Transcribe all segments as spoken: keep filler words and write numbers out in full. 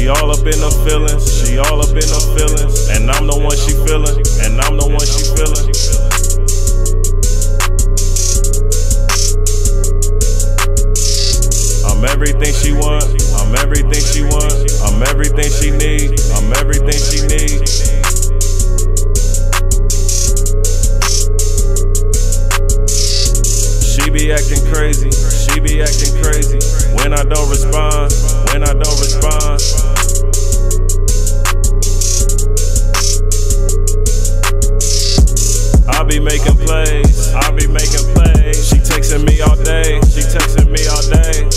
She all up in the feelings, she all up in the feelings, and I'm the one she feeling, and I'm the one she feeling. I'm everything she want, I'm everything she want, I'm everything she need, I'm everything she need. She be acting crazy, she be acting crazy, when I don't respond, when I don't respond. I be making plays, I be making plays. She texting me all day, she texting me all day.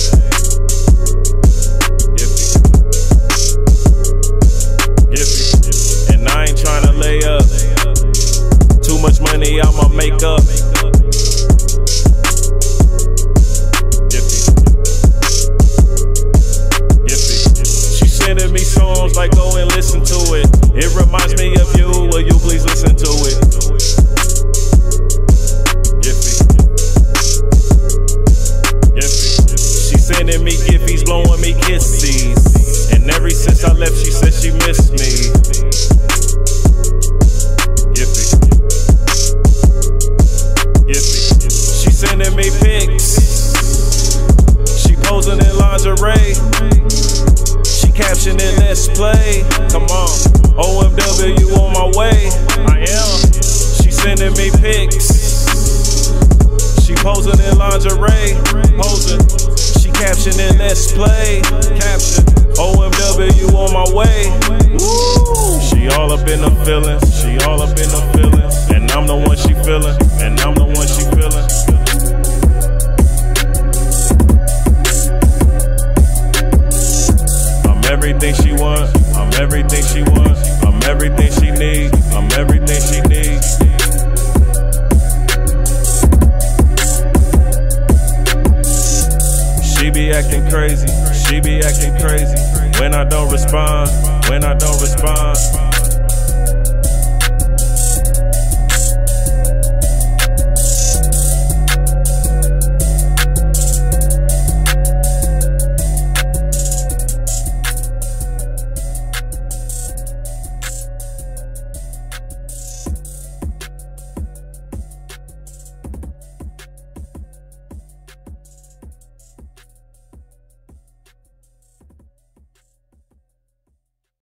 And I ain't tryna lay up too much money, I'ma make up. She's sending me songs like go and listen to it. It reminds me of you, will you please listen to it? She's sending me giffies, blowing me kisses, and ever since I left she said she missed me. She's sending me pics, she posing in lingerie, she captioning let's play. Come on, O M W on my way. I am. She sending me pics, she posing in lingerie, posing. She captioning let's play, caption. O M W on my way. Woo! She all up in the feelings, she all up in the feelings, and I'm the